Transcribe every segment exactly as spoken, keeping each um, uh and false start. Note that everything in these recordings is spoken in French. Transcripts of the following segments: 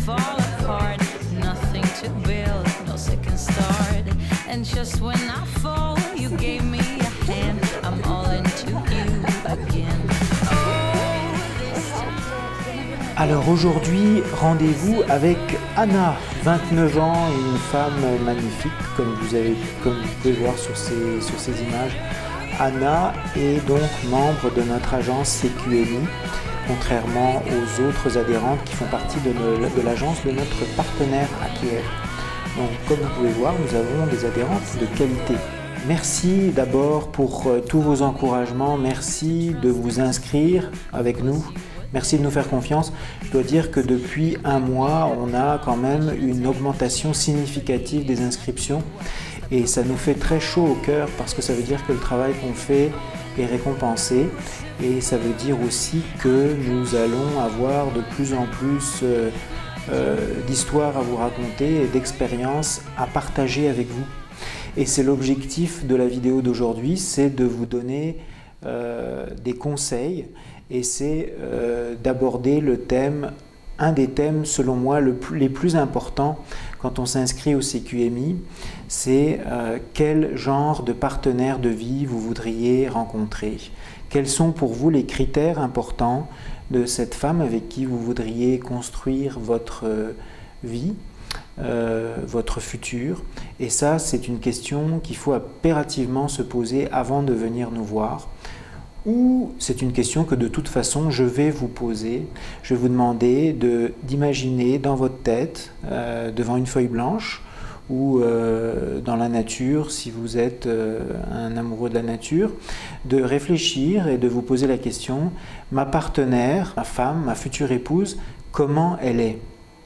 fall apart. Nothing to build, no second start. And just when I fall, you gave me a hand. I'm all into you again. Oh, this time. Alors aujourd'hui, rendez-vous avec Anna, vingt-neuf ans, une femme magnifique, comme vous, avez, comme vous pouvez voir sur ces, sur ces images. Anna est donc membre de notre agence C Q M I, contrairement aux autres adhérentes qui font partie de, de l'agence de notre partenaire à Kiev. Donc, comme vous pouvez voir, nous avons des adhérentes de qualité. Merci d'abord pour euh, tous vos encouragements, merci de vous inscrire avec nous, merci de nous faire confiance. Je dois dire que depuis un mois, on a quand même une augmentation significative des inscriptions et ça nous fait très chaud au cœur parce que ça veut dire que le travail qu'on fait est récompensé et ça veut dire aussi que nous allons avoir de plus en plus euh, euh, d'histoires à vous raconter et d'expériences à partager avec vous. Et c'est l'objectif de la vidéo d'aujourd'hui, c'est de vous donner euh, des conseils et c'est euh, d'aborder le thème, un des thèmes selon moi le plus, les plus importants quand on s'inscrit au C Q M I, c'est euh, quel genre de partenaire de vie vous voudriez rencontrer. Quels sont pour vous les critères importants de cette femme avec qui vous voudriez construire votre euh, vie, euh, votre futur. Et ça, c'est une question qu'il faut impérativement se poser avant de venir nous voir. Ou c'est une question que de toute façon je vais vous poser. Je vais vous demander de, d'imaginer dans votre tête, euh, devant une feuille blanche, ou euh, dans la nature, si vous êtes euh, un amoureux de la nature, de réfléchir et de vous poser la question, ma partenaire, ma femme, ma future épouse, comment elle est?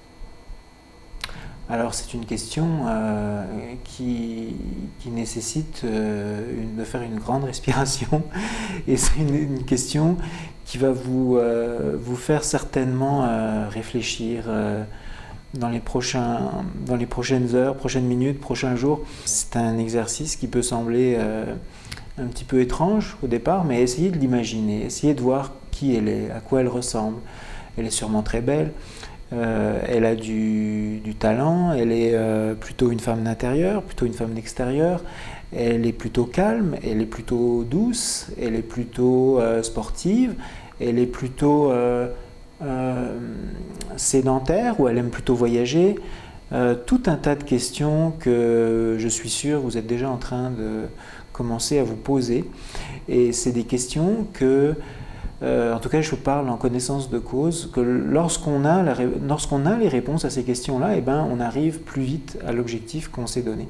Alors c'est une question euh, qui, qui nécessite euh, une, de faire une grande respiration et c'est une, une question qui va vous, euh, vous faire certainement euh, réfléchir euh, dans les prochains, dans les prochaines heures, prochaines minutes, prochains jours. C'est un exercice qui peut sembler euh, un petit peu étrange au départ, mais essayez de l'imaginer, essayez de voir qui elle est, à quoi elle ressemble. Elle est sûrement très belle. Euh, elle a du, du talent, elle est euh, plutôt une femme d'intérieur, plutôt une femme d'extérieur, elle est plutôt calme, elle est plutôt douce, elle est plutôt euh, sportive, elle est plutôt euh, euh, sédentaire ou elle aime plutôt voyager. Euh, tout un tas de questions que je suis sûr vous êtes déjà en train de commencer à vous poser et c'est des questions que Euh, en tout cas, je vous parle en connaissance de cause, que lorsqu'on a, la, lorsqu'on a les réponses à ces questions-là, eh ben, on arrive plus vite à l'objectif qu'on s'est donné.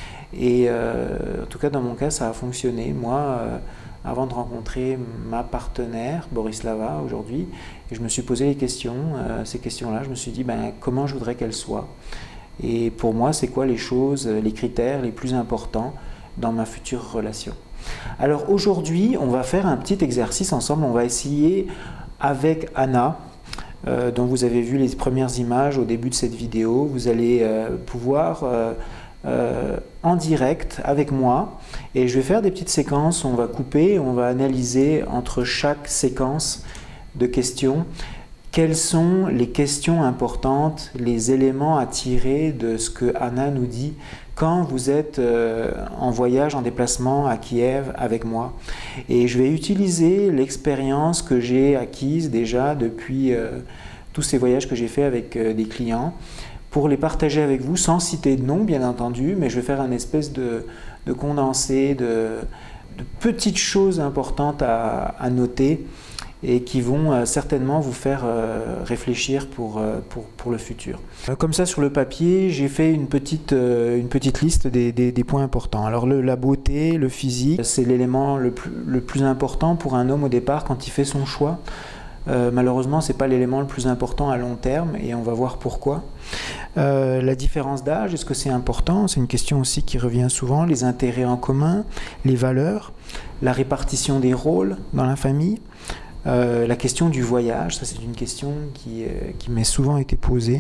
Et euh, en tout cas, dans mon cas, ça a fonctionné. Moi, euh, avant de rencontrer ma partenaire, Borislava, aujourd'hui, je me suis posé les questions, euh, ces questions-là. Je me suis dit, ben, comment je voudrais qu'elle soit? Et pour moi, c'est quoi les choses, les critères les plus importants dans ma future relation? Alors aujourd'hui, on va faire un petit exercice ensemble. On va essayer avec Anna, euh, dont vous avez vu les premières images au début de cette vidéo. Vous allez euh, pouvoir euh, euh, en direct avec moi et je vais faire des petites séquences. On va couper, on va analyser entre chaque séquence de questions quelles sont les questions importantes, les éléments à tirer de ce que Anna nous dit quand vous êtes euh, en voyage, en déplacement à Kiev avec moi. Et je vais utiliser l'expérience que j'ai acquise déjà depuis euh, tous ces voyages que j'ai fait avec euh, des clients pour les partager avec vous sans citer de nom bien entendu, mais je vais faire un espèce de, de condensé de, de petites choses importantes à, à noter et qui vont euh, certainement vous faire euh, réfléchir pour, euh, pour, pour le futur. Euh, comme ça, sur le papier, j'ai fait une petite, euh, une petite liste des, des, des points importants. Alors, le, la beauté, le physique, c'est l'élément le plus, le plus important pour un homme au départ quand il fait son choix. Euh, malheureusement, ce n'est pas l'élément le plus important à long terme et on va voir pourquoi. Euh, la différence d'âge, est-ce que c'est important? C'est une question aussi qui revient souvent. Les intérêts en commun, les valeurs, la répartition des rôles dans la famille. Euh, la question du voyage, ça c'est une question qui, euh, qui m'est souvent été posée.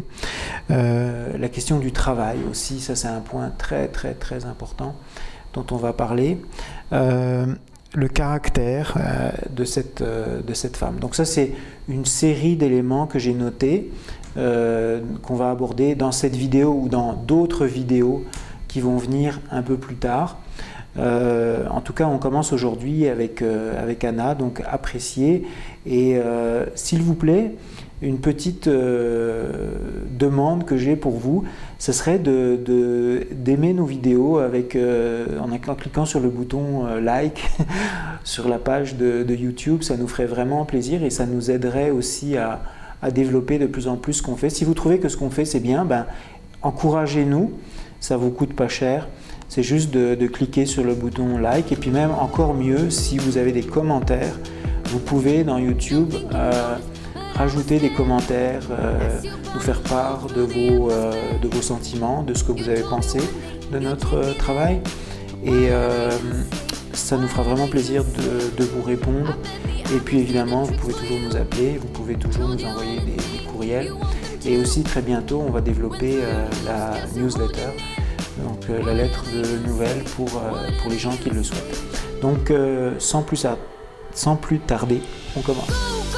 Euh, la question du travail aussi, ça c'est un point très très très important dont on va parler. Euh, le caractère euh, de, cette, euh, de cette femme. Donc ça, c'est une série d'éléments que j'ai notés, euh, qu'on va aborder dans cette vidéo ou dans d'autres vidéos qui vont venir un peu plus tard. Euh, en tout cas, on commence aujourd'hui avec, euh, avec Anna, donc appréciez. Et euh, s'il vous plaît, une petite euh, demande que j'ai pour vous, ce serait de, de, d'aimer nos vidéos avec, euh, en, en cliquant sur le bouton euh, like sur la page de, de YouTube. Ça nous ferait vraiment plaisir et ça nous aiderait aussi à, à développer de plus en plus ce qu'on fait. Si vous trouvez que ce qu'on fait c'est bien, ben, encouragez-nous, ça ne vous coûte pas cher. C'est juste de, de cliquer sur le bouton like et puis même encore mieux, si vous avez des commentaires, vous pouvez dans YouTube euh, rajouter des commentaires, euh, nous faire part de vos, euh, de vos sentiments, de ce que vous avez pensé de notre euh, travail. Et euh, ça nous fera vraiment plaisir de, de vous répondre. Et puis évidemment, vous pouvez toujours nous appeler, vous pouvez toujours nous envoyer des, des courriels. Et aussi très bientôt, on va développer euh, la newsletter, donc euh, la lettre de nouvelles pour, euh, pour les gens qui le souhaitent. Donc euh, sans, plus à, sans plus tarder, on commence.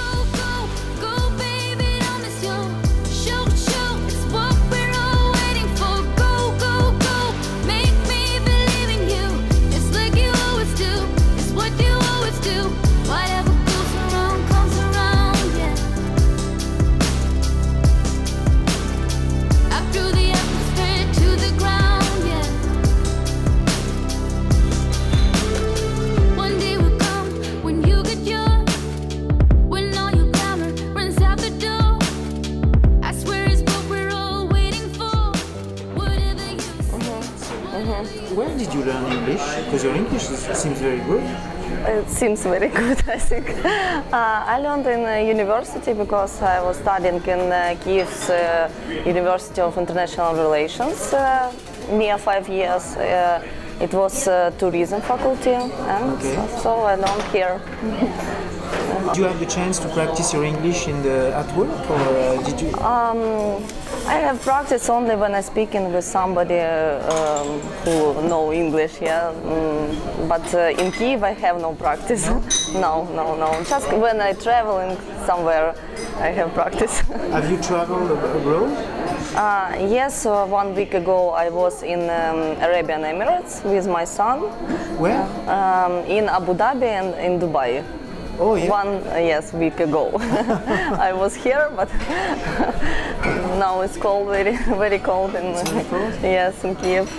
Where did you learn English? Because your English seems very good. It seems very good, I think. Uh, I learned in uh, university because I was studying in uh, Kiev's uh, University of International Relations uh, near five years. Uh, it was uh, tourism faculty, and Okay. so, so I learned here. Did you have the chance to practice your English in the, at work, or uh, did you? Um, I have practiced only when I'm speaking with somebody uh, um, who know English, yeah. Mm, but uh, in Kiev I have no practice. No, no, no. Just when I traveling somewhere, I have practice. Have you traveled ab- abroad? Uh, yes, uh, one week ago I was in um, Arabian Emirates with my son, Where? um, in Abu Dhabi and in Dubai. Oh yeah. One uh, yes week ago. I was here, but now it's cold, very very cold in very cold? yes in Kiev.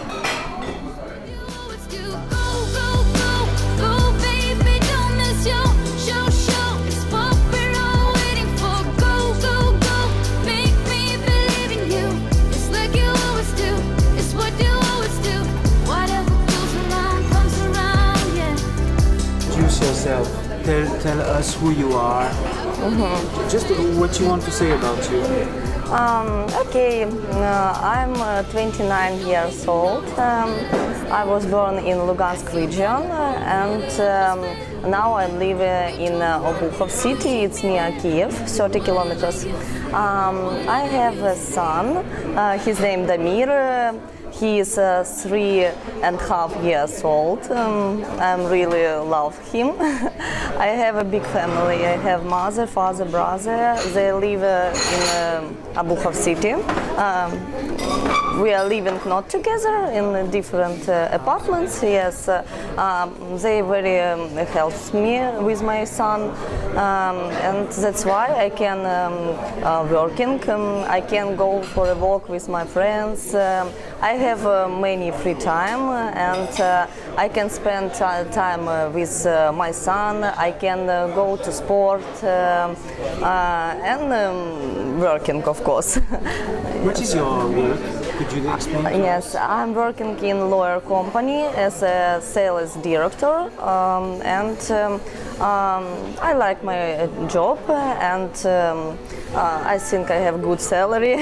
Introduce yourself. Tell, tell us who you are. Mm-hmm. Just what you want to say about you. Um, okay, uh, I'm uh, twenty-nine years old. Um, I was born in Lugansk region, uh, and um, now I live uh, in uh, Obukhov city. It's near Kiev, thirty kilometers. Um, I have a son. Uh, his name Damir. Uh, He is uh, three and a half years old. Um, I really love him. I have a big family. I have mother, father, brother. They live uh, in uh, Obukhov city. Um, we are living not together in different uh, apartments. Yes, uh, um, they very um, helps me with my son, um, and that's why I can um, uh, working. Um, I can go for a walk with my friends. Um, I have uh, many free time, and uh, I can spend uh, time uh, with uh, my son. I can uh, go to sport uh, uh, and um, working, of course. What is your work? Could you explain? to Yes, us? I'm working in lawyer company as a sales director, um, and um, Um, I like my uh, job and um, uh, I think I have good salary.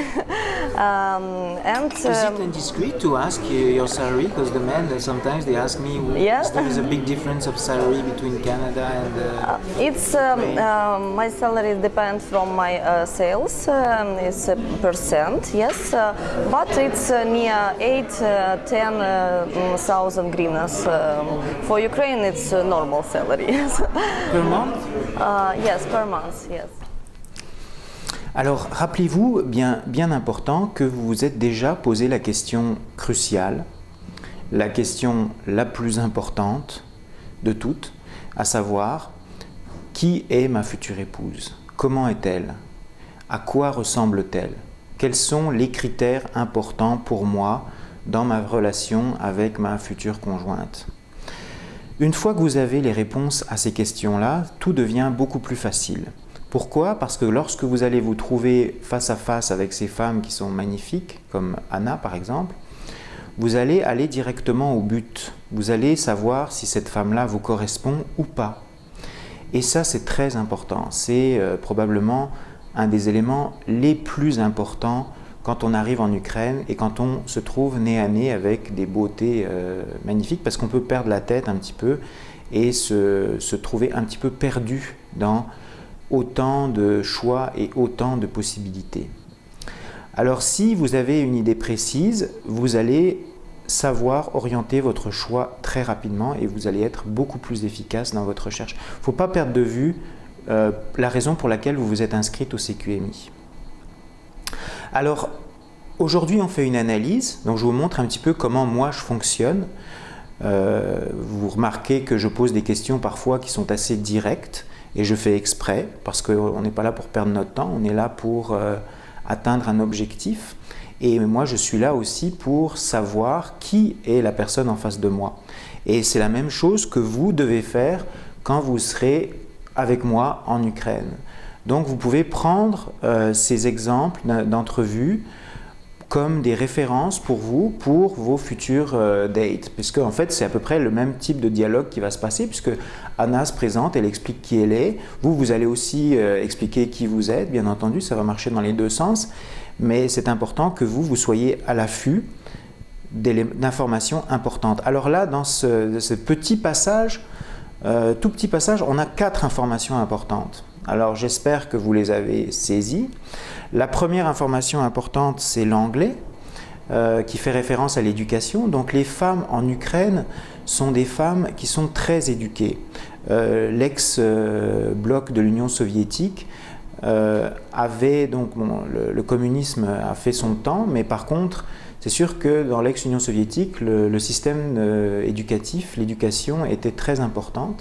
um, and Is it um, indiscreet to ask you your salary? Because the men uh, sometimes they ask me, Yeah. is there is a big difference of salary between Canada and? Uh, it's um, uh, my salary depends from my uh, sales. Um, it's a percent, yes, uh, but it's uh, near eight, uh, ten uh, thousand hryvnias. Um, for Ukraine, it's a normal salary. per month? uh, yes, per month, yes. Alors, rappelez-vous, bien, bien important, que vous vous êtes déjà posé la question cruciale, la question la plus importante de toutes, à savoir, qui est ma future épouse? Comment est-elle? À quoi ressemble-t-elle? Quels sont les critères importants pour moi dans ma relation avec ma future conjointe? Une fois que vous avez les réponses à ces questions-là, tout devient beaucoup plus facile. Pourquoi? Parce que lorsque vous allez vous trouver face à face avec ces femmes qui sont magnifiques, comme Anna par exemple, vous allez aller directement au but. Vous allez savoir si cette femme-là vous correspond ou pas. Et ça, c'est très important. C'est euh, probablement un des éléments les plus importants quand on arrive en Ukraine et quand on se trouve nez à nez avec des beautés euh, magnifiques, parce qu'on peut perdre la tête un petit peu et se, se trouver un petit peu perdu dans autant de choix et autant de possibilités. Alors si vous avez une idée précise, vous allez savoir orienter votre choix très rapidement et vous allez être beaucoup plus efficace dans votre recherche. Il ne faut pas perdre de vue euh, la raison pour laquelle vous vous êtes inscrite au C Q M I. Alors, aujourd'hui, on fait une analyse, donc je vous montre un petit peu comment moi je fonctionne. Euh, vous remarquez que je pose des questions parfois qui sont assez directes, et je fais exprès, parce qu'on n'est pas là pour perdre notre temps, on est là pour euh, atteindre un objectif. Et moi, je suis là aussi pour savoir qui est la personne en face de moi. Et c'est la même chose que vous devez faire quand vous serez avec moi en Ukraine. Donc vous pouvez prendre euh, ces exemples d'entrevues comme des références pour vous, pour vos futures euh, dates. Puisque en fait, c'est à peu près le même type de dialogue qui va se passer, puisque Anna se présente, elle explique qui elle est. Vous, vous allez aussi euh, expliquer qui vous êtes, bien entendu, ça va marcher dans les deux sens. Mais c'est important que vous, vous soyez à l'affût d'informations importantes. Alors là, dans ce, ce petit passage, euh, tout petit passage, on a quatre informations importantes. Alors j'espère que vous les avez saisies. La première information importante, c'est l'anglais, euh, qui fait référence à l'éducation. Donc les femmes en Ukraine sont des femmes qui sont très éduquées. Euh, L'ex-bloc de l'Union soviétique euh, avait, donc bon, le, le communisme a fait son temps, mais par contre, c'est sûr que dans l'ex-Union soviétique, le, le système euh, éducatif, l'éducation était très importante.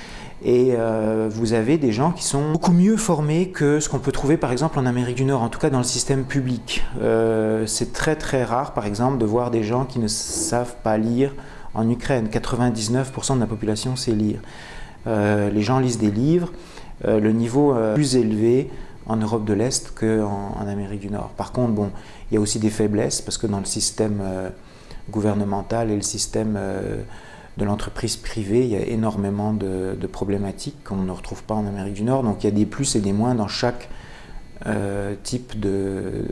Et euh, vous avez des gens qui sont beaucoup mieux formés que ce qu'on peut trouver par exemple en Amérique du Nord, en tout cas dans le système public. Euh, c'est très très rare par exemple de voir des gens qui ne savent pas lire en Ukraine. quatre-vingt-dix-neuf pour cent de la population sait lire. Euh, les gens lisent des livres, euh, le niveau est plus élevé en Europe de l'Est qu'en en Amérique du Nord. Par contre, bon, il y a aussi des faiblesses parce que dans le système euh, gouvernemental et le système euh, de l'entreprise privée, il y a énormément de, de problématiques qu'on ne retrouve pas en Amérique du Nord. Donc il y a des plus et des moins dans chaque euh, type de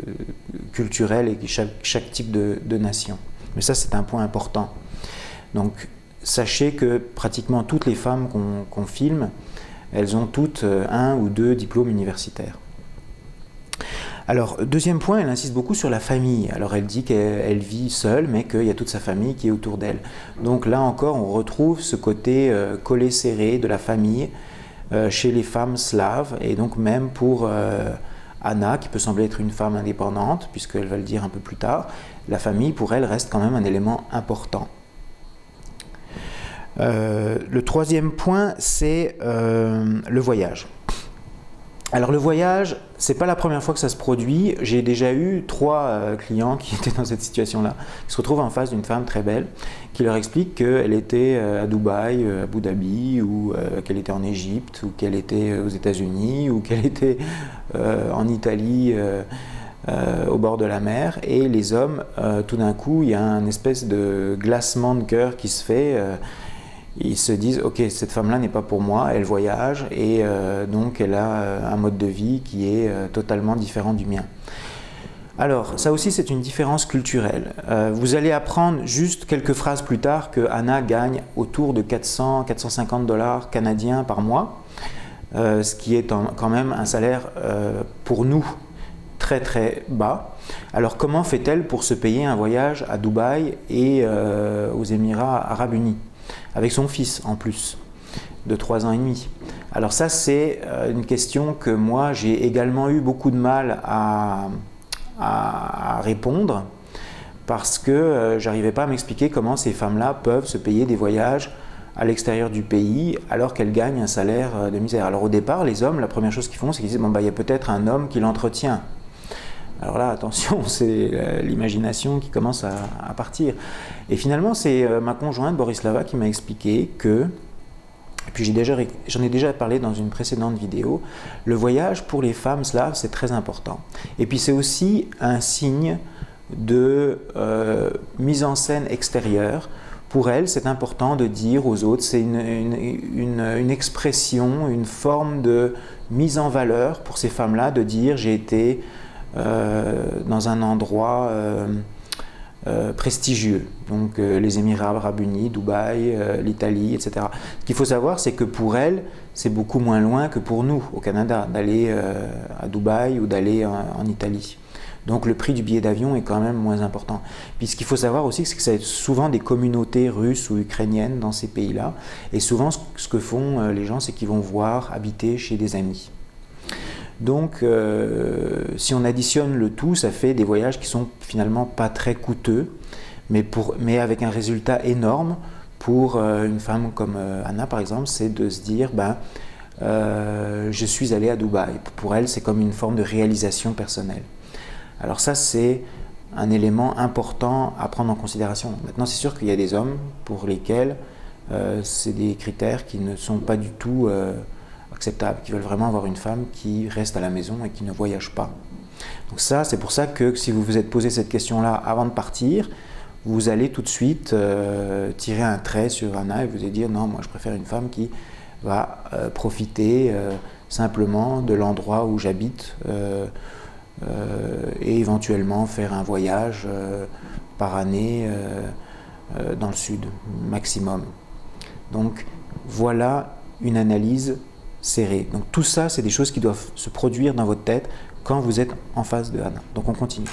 culturel et chaque, chaque type de, de nation. Mais ça, c'est un point important. Donc sachez que pratiquement toutes les femmes qu'on qu'on filme, elles ont toutes un ou deux diplômes universitaires. Alors, deuxième point, elle insiste beaucoup sur la famille. Alors, elle dit qu'elle vit seule, mais qu'il y a toute sa famille qui est autour d'elle. Donc là encore, on retrouve ce côté euh, collé-serré de la famille euh, chez les femmes slaves. Et donc même pour euh, Anna, qui peut sembler être une femme indépendante, puisqu'elle va le dire un peu plus tard, la famille, pour elle, reste quand même un élément important. Euh, le troisième point, c'est euh, le voyage. Alors le voyage, c'est pas la première fois que ça se produit. J'ai déjà eu trois euh, clients qui étaient dans cette situation-là, qui se retrouvent en face d'une femme très belle, qui leur explique qu'elle était euh, à Dubaï, euh, à Abu Dhabi, ou euh, qu'elle était en Égypte, ou qu'elle était aux États-Unis, ou qu'elle était euh, en Italie, euh, euh, au bord de la mer. Et les hommes, euh, tout d'un coup, il y a une espèce de glacement de cœur qui se fait. Euh, ils se disent ok, cette femme-là n'est pas pour moi, elle voyage et euh, donc elle a euh, un mode de vie qui est euh, totalement différent du mien. Alors, ça aussi c'est une différence culturelle. Euh, vous allez apprendre juste quelques phrases plus tard que Anna gagne autour de quatre cents à quatre cent cinquante dollars canadiens par mois, euh, ce qui est en, quand même un salaire euh, pour nous très très bas. Alors comment fait-elle pour se payer un voyage à Dubaï et euh, aux Émirats Arabes Unis, avec son fils en plus, de trois ans et demi? Alors ça c'est euh, une question que moi j'ai également eu beaucoup de mal à... à répondre parce que euh, j'arrivais pas à m'expliquer comment ces femmes-là peuvent se payer des voyages à l'extérieur du pays alors qu'elles gagnent un salaire euh, de misère. Alors au départ, les hommes, la première chose qu'ils font, c'est qu'ils disent bon bah il y a peut-être un homme qui l'entretient. Alors là, attention, c'est euh, l'imagination qui commence à, à partir. Et finalement, c'est euh, ma conjointe Borislava qui m'a expliqué que, et puis j'ai déjà, j'en ai déjà parlé dans une précédente vidéo, le voyage pour les femmes slaves c'est très important. Et puis c'est aussi un signe de euh, mise en scène extérieure. Pour elles, c'est important de dire aux autres, c'est une, une, une, une expression, une forme de mise en valeur pour ces femmes-là, de dire j'ai été euh, dans un endroit euh, Euh, prestigieux, donc euh, les Émirats Arabes Unis, Dubaï, euh, l'Italie, et cetera. Ce qu'il faut savoir, c'est que pour elles, c'est beaucoup moins loin que pour nous, au Canada, d'aller euh, à Dubaï ou d'aller en, en Italie. Donc le prix du billet d'avion est quand même moins important. Puis ce qu'il faut savoir aussi, c'est que c'est souvent des communautés russes ou ukrainiennes dans ces pays-là, et souvent ce que font euh, les gens, c'est qu'ils vont voir habiter chez des amis. Donc, euh, si on additionne le tout, ça fait des voyages qui sont finalement pas très coûteux, mais, pour, mais avec un résultat énorme pour euh, une femme comme euh, Anna, par exemple, c'est de se dire, ben, euh, je suis allée à Dubaï. Pour elle, c'est comme une forme de réalisation personnelle. Alors ça, c'est un élément important à prendre en considération. Maintenant, c'est sûr qu'il y a des hommes pour lesquels euh, c'est des critères qui ne sont pas du tout euh, acceptables, qui veulent vraiment avoir une femme qui reste à la maison et qui ne voyage pas. Donc ça, c'est pour ça que si vous vous êtes posé cette question-là avant de partir, vous allez tout de suite euh, tirer un trait sur Anna et vous allez dire non, moi je préfère une femme qui va euh, profiter euh, simplement de l'endroit où j'habite euh, euh, et éventuellement faire un voyage euh, par année euh, euh, dans le sud, maximum. Donc voilà une analyse serrée. Donc tout ça, c'est des choses qui doivent se produire dans votre tête quand vous êtes en face de Anna. Donc on continue.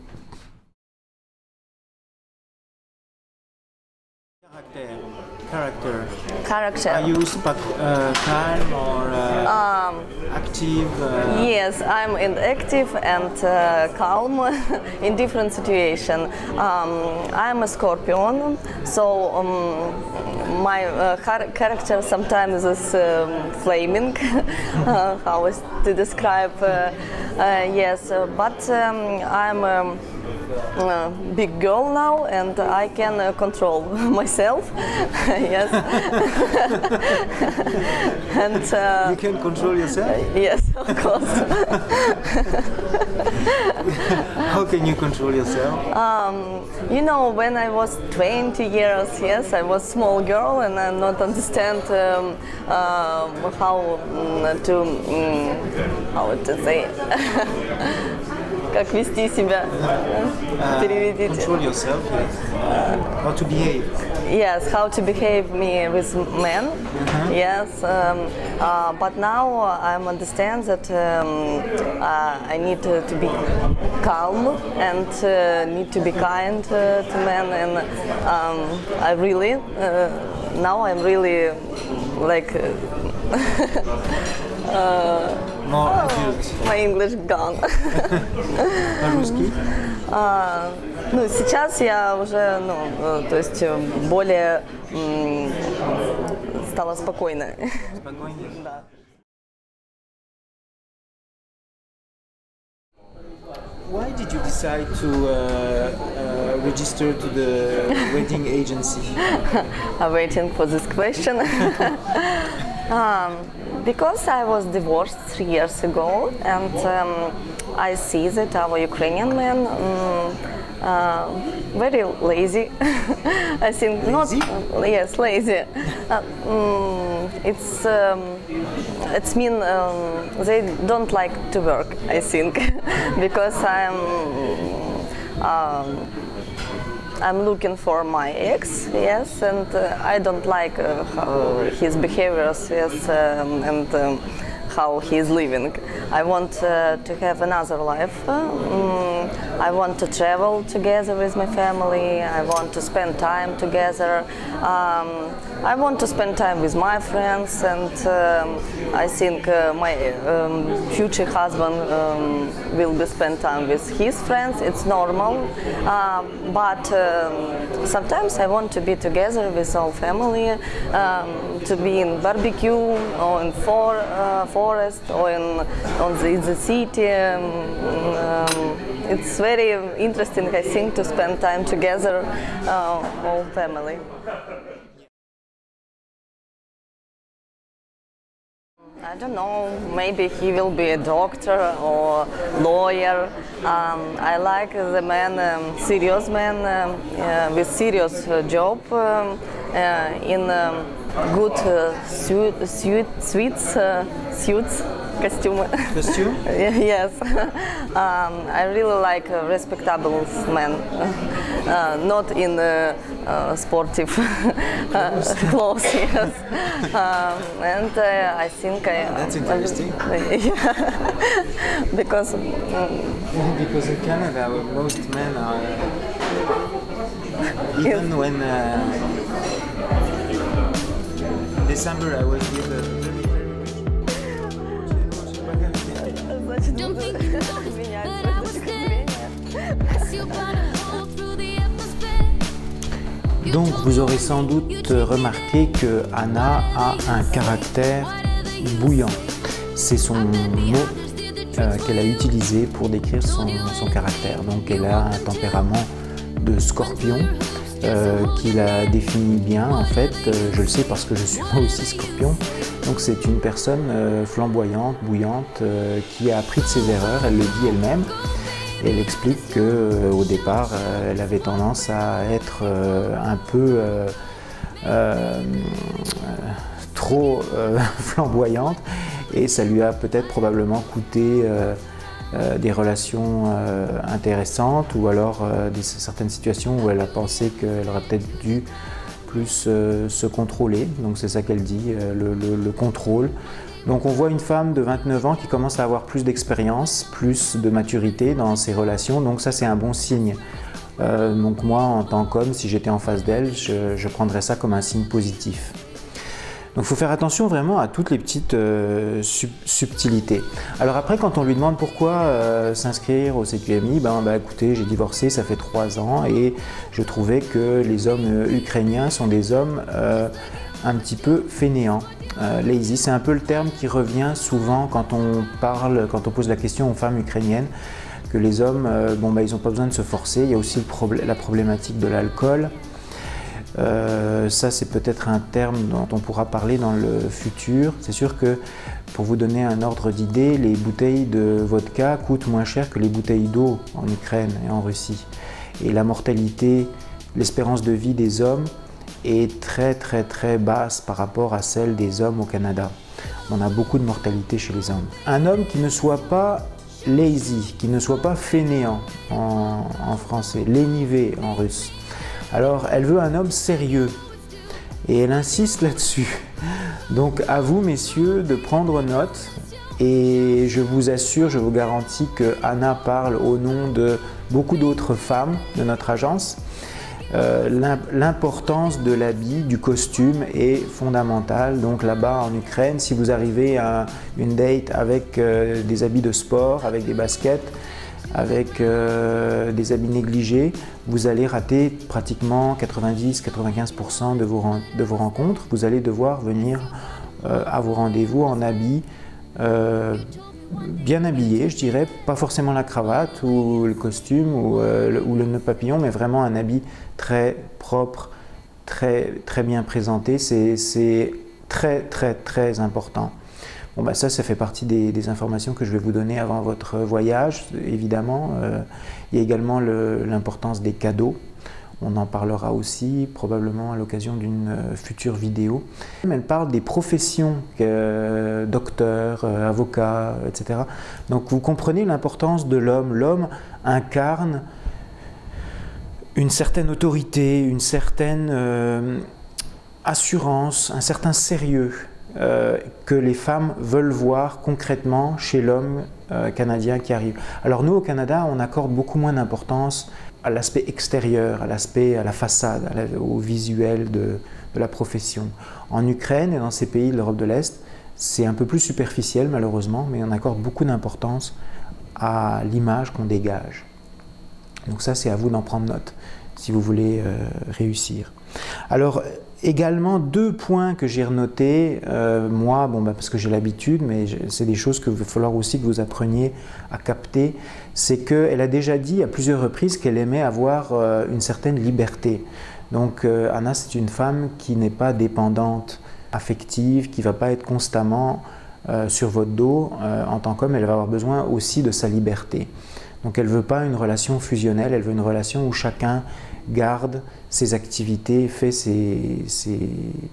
Caractère. Character. Character. Are you sp- uh, calm or uh, Um, active? Uh, Yes, I'm in active and uh, calm in different situations. Um, I'm a Scorpion, so um, my uh, char- character sometimes is um, flaming. uh, how is to describe? Uh, uh, yes, uh, but um, I'm a uh, big girl now, and I can uh, control myself. Yes, and uh, you can control yourself? yes, of course. How can you control yourself? Um, you know, when I was twenty years, yes, I was small girl and I not understand um, uh, how mm, to, mm, how to say, как вести себя. Uh, Переведите. control yourself, yes. Uh, how to behave. Yes, how to behave me with men. Uh-huh. Yes, um, uh, but now I understand that um, uh, I need to, to be calm and uh, need to be kind uh, to men, and um, I really uh, now I'm really like uh, More oh, adult. my English gone. По-русски? А, ну, сейчас я уже, ну, э, то есть э, более м, стала спокойной. Спокойнее. Да. Why did you decide to uh, uh, register to the wedding agency? I'm waiting for this question. um, because I was divorced three years ago, and um, I see that our Ukrainian men um, uh, very lazy. I think Lazy? not. Yes, lazy. Uh, um, it's um, it's mean um, they don't like to work. I think because I'm. Um, I'm looking for my ex, yes, and uh, I don't like uh, how his behaviors, yes, um, and um, how he's living. I want uh, to have another life. Um, I want to travel together with my family. I want to spend time together. Um, I want to spend time with my friends, and um, I think uh, my um, future husband um, will be spend time with his friends. It's normal, uh, but um, sometimes I want to be together with our family, um, to be in barbecue or in for, uh, forest or in on the, in the city. Um, um, it's very interesting, I think, to spend time together, uh, all family. I don't know, maybe he will be a doctor or lawyer. Um, I like the man, um, serious man um, uh, with serious uh, job um, uh, in um, good uh, suit, suit, suits, uh, suits, costume. Costume? Yes. um, I really like a respectable man, uh, not in uh, uh, sportive uh, clothes. Yes. Um, and uh, I think I. That's interesting. Yeah. Because. Um, Because in Canada, most men are. Even yes. when. Uh, December, I was with a very, very Don't think you noticed, but I was there. As you brought a hole through the atmosphere. Donc vous aurez sans doute remarqué que Anna a un caractère bouillant. C'est son mot euh, qu'elle a utilisé pour décrire son, son caractère. Donc elle a un tempérament de scorpion euh, qui la définit bien en fait. Euh, je le sais parce que je suis moi aussi scorpion. Donc c'est une personne euh, flamboyante, bouillante, euh, qui a appris de ses erreurs, elle le dit elle-même. Et elle explique qu'au euh, départ, euh, elle avait tendance à être euh, un peu euh, euh, trop euh, flamboyante et ça lui a peut-être probablement coûté euh, euh, des relations euh, intéressantes ou alors euh, des, certaines situations où elle a pensé qu'elle aurait peut-être dû plus euh, se contrôler. Donc c'est ça qu'elle dit, euh, le, le, le contrôle. Donc on voit une femme de vingt-neuf ans qui commence à avoir plus d'expérience, plus de maturité dans ses relations, donc ça c'est un bon signe. Euh, donc moi en tant qu'homme, si j'étais en face d'elle, je, je prendrais ça comme un signe positif. Donc il faut faire attention vraiment à toutes les petites euh, sub subtilités. Alors après quand on lui demande pourquoi euh, s'inscrire au C Q M I, ben, ben écoutez, j'ai divorcé, ça fait trois ans et je trouvais que les hommes ukrainiens sont des hommes euh, un petit peu fainéants. Euh, lazy, c'est un peu le terme qui revient souvent quand on parle, quand on pose la question aux femmes ukrainiennes, que les hommes, euh, bon, bah, ils n'ont pas besoin de se forcer. Il y a aussi le problème, la problématique de l'alcool. Euh, ça, c'est peut-être un terme dont on pourra parler dans le futur. C'est sûr que, pour vous donner un ordre d'idée, les bouteilles de vodka coûtent moins cher que les bouteilles d'eau en Ukraine et en Russie. Et la mortalité, l'espérance de vie des hommes est très très très basse par rapport à celle des hommes au Canada. On a beaucoup de mortalité chez les hommes. Un homme qui ne soit pas lazy, qui ne soit pas fainéant en, en français, lénivé en russe. Alors elle veut un homme sérieux et elle insiste là-dessus. Donc à vous messieurs de prendre note et je vous assure, je vous garantis que Anna parle au nom de beaucoup d'autres femmes de notre agence. Euh, l'importance de l'habit, du costume est fondamentale. Donc là-bas en Ukraine, si vous arrivez à une date avec euh, des habits de sport, avec des baskets, avec euh, des habits négligés, vous allez rater pratiquement quatre-vingt-dix à quatre-vingt-quinze pour cent de vos, de vos rencontres. Vous allez devoir venir euh, à vos rendez-vous en habit euh, bien habillé, je dirais, pas forcément la cravate ou le costume ou, euh, le, ou le nœud papillon, mais vraiment un habit très propre, très, très bien présenté. C'est très très très important. Bon, bah ça, ça fait partie des, des informations que je vais vous donner avant votre voyage, évidemment. Euh, il y a également l'importance des cadeaux. On en parlera aussi, probablement à l'occasion d'une euh, future vidéo. Elle parle des professions, euh, docteur, euh, avocat, et cetera. Donc vous comprenez l'importance de l'homme. L'homme incarne une certaine autorité, une certaine euh, assurance, un certain sérieux euh, que les femmes veulent voir concrètement chez l'homme euh, canadien qui arrive. Alors nous, au Canada, on accorde beaucoup moins d'importance à l'aspect extérieur, à l'aspect, à la façade, à la, au visuel de, de la profession. En Ukraine et dans ces pays de l'Europe de l'Est, c'est un peu plus superficiel malheureusement, mais on accorde beaucoup d'importance à l'image qu'on dégage. Donc ça, c'est à vous d'en prendre note si vous voulez euh, réussir. Alors, également deux points que j'ai renotés, euh, moi, bon, bah, parce que j'ai l'habitude, mais c'est des choses qu'il va falloir aussi que vous appreniez à capter, c'est qu'elle a déjà dit à plusieurs reprises qu'elle aimait avoir euh, une certaine liberté. Donc euh, Anna, c'est une femme qui n'est pas dépendante affective, qui ne va pas être constamment euh, sur votre dos. Euh, en tant qu'homme, elle va avoir besoin aussi de sa liberté. Donc elle ne veut pas une relation fusionnelle, elle veut une relation où chacun garde ses activités, fait ses, ses,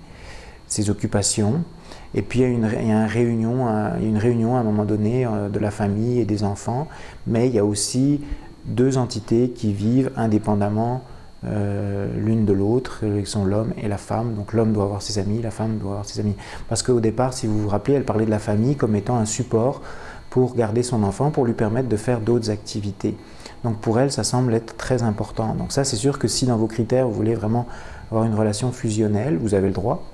ses occupations. Et puis il y a une, il y a une, réunion, une réunion à un moment donné de la famille et des enfants, mais il y a aussi deux entités qui vivent indépendamment euh, l'une de l'autre, qui sont l'homme et la femme. Donc l'homme doit avoir ses amis, la femme doit avoir ses amis. Parce qu'au départ, si vous vous rappelez, elle parlait de la famille comme étant un support pour garder son enfant, pour lui permettre de faire d'autres activités. Donc pour elle, ça semble être très important. Donc ça, c'est sûr que si dans vos critères, vous voulez vraiment avoir une relation fusionnelle, vous avez le droit,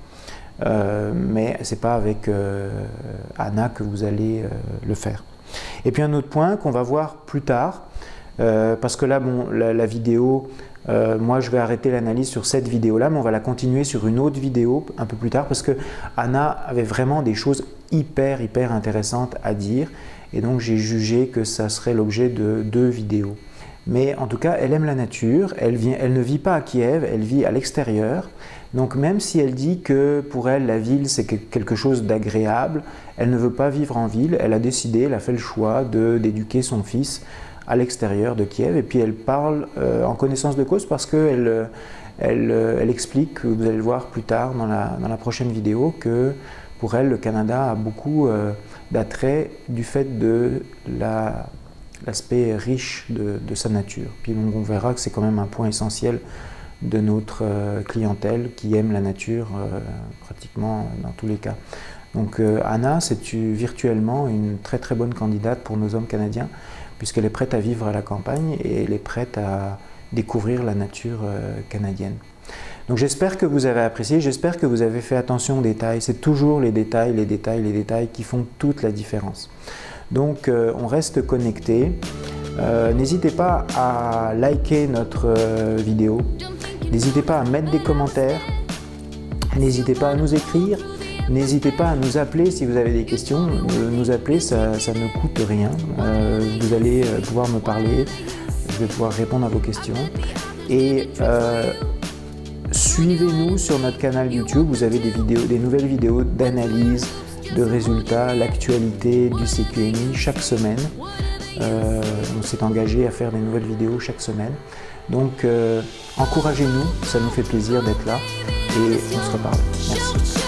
euh, mais ce n'est pas avec euh, Anna que vous allez euh, le faire. Et puis un autre point qu'on va voir plus tard, euh, parce que là, bon, la, la vidéo, euh, moi je vais arrêter l'analyse sur cette vidéo-là, mais on va la continuer sur une autre vidéo un peu plus tard, parce que Anna avait vraiment des choses hyper, hyper intéressantes à dire, et donc j'ai jugé que ça serait l'objet de deux vidéos. Mais en tout cas, elle aime la nature, elle, vient, elle ne vit pas à Kiev, elle vit à l'extérieur. Donc même si elle dit que pour elle, la ville, c'est quelque chose d'agréable, elle ne veut pas vivre en ville, elle a décidé, elle a fait le choix d'éduquer son fils à l'extérieur de Kiev. Et puis elle parle euh, en connaissance de cause parce qu'elle elle, elle explique, vous allez le voir plus tard dans la, dans la prochaine vidéo, que pour elle, le Canada a beaucoup euh, d'attrait du fait de la... l'aspect riche de, de sa nature. Puis donc on verra que c'est quand même un point essentiel de notre euh, clientèle qui aime la nature euh, pratiquement dans tous les cas. Donc euh, Anna, c'est virtuellement une très très bonne candidate pour nos hommes canadiens puisqu'elle est prête à vivre à la campagne et elle est prête à découvrir la nature euh, canadienne. Donc j'espère que vous avez apprécié, j'espère que vous avez fait attention aux détails. C'est toujours les détails, les détails, les détails qui font toute la différence. Donc euh, on reste connecté. Euh, N'hésitez pas à liker notre euh, vidéo. N'hésitez pas à mettre des commentaires. N'hésitez pas à nous écrire. N'hésitez pas à nous appeler si vous avez des questions. Euh, nous appeler, ça, ça ne coûte rien. Euh, vous allez pouvoir me parler. Je vais pouvoir répondre à vos questions. Et euh, suivez-nous sur notre canal YouTube. Vous avez des vidéos, des nouvelles vidéos d'analyse, de résultats, l'actualité du C Q M I chaque semaine. Euh, on s'est engagé à faire des nouvelles vidéos chaque semaine. Donc euh, encouragez-nous, ça nous fait plaisir d'être là et on se reparle. Merci.